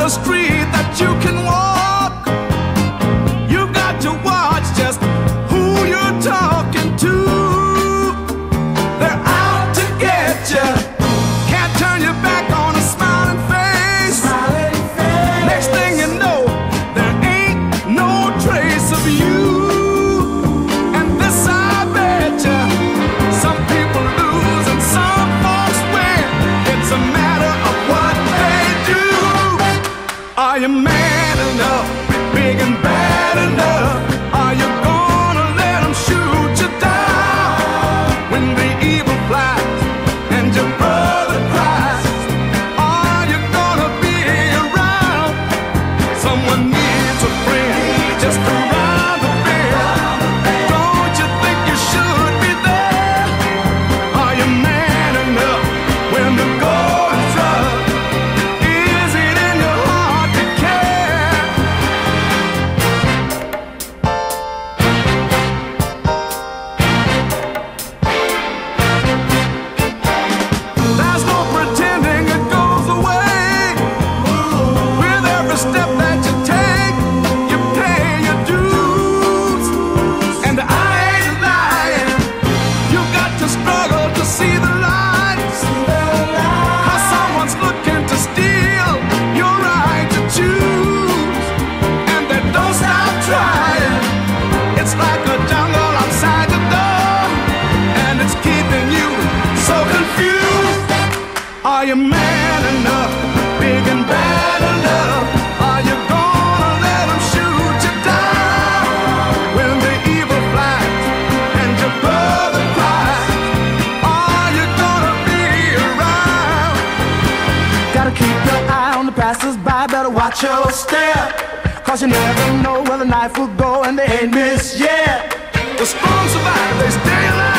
a street that you can walk. You got to watch just who you're talking to. They're out to get you. Can't turn your back on a smiling face. Next thing you know, there ain't no trace of you. And this I bet you, some people lose and some folks win. It's a matter of what they do. Are you man enough, big and bad enough? Are you gonna let them shoot you down when the evil flies and your brother cries? Are you gonna be around? Someone needs a friend just around the bend. Don't you think you should be there? Are you man enough when the going's tough? Is it in your heart to care? There's no pretending it goes away. With every step that you take, you pay your dues. And I ain't lying, you got to struggle to see the lights. How someone's looking to steal your right to choose. And they don't stop trying. It's like a jungle outside the door, and it's keeping you so confused. Are you man enough, big and bad enough? Are you gonna let them shoot you down when the evil flies and your brother cries? Are you gonna be around? Gotta keep your eye on the passers-by, better watch your step, 'cause you never know where the knife will go and they ain't missed yet. The strong survive, they stay alive.